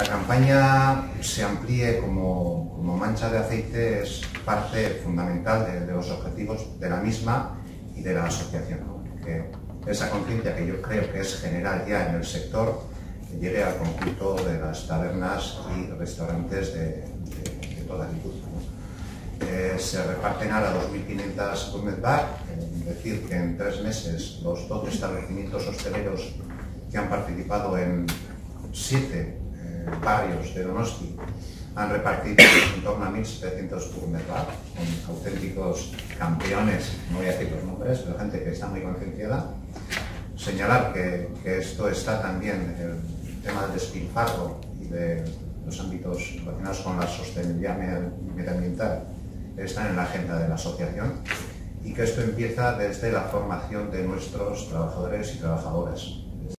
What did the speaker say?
campaña se amplíe como mancha de aceite es parte fundamental de los objetivos de la misma y de la asociación, ¿no? Que esa conciencia, que yo creo que es general ya en el sector, que llegue al conjunto de las tabernas y restaurantes de toda Guipúzcoa, ¿no? Se reparten ahora 2.500 gourmet bar, es decir, que en 3 meses los 12 establecimientos hosteleros que han participado en 7 barrios de Donosti han repartido en torno a 1.700 gourmet bar, con auténticos campeones, no voy a decir los nombres, pero gente que está muy concienciada. Señalar que esto está también, el tema del despilfarro y de los ámbitos relacionados con la sostenibilidad medioambiental están en la agenda de la asociación, y que esto empieza desde la formación de nuestros trabajadores y trabajadoras.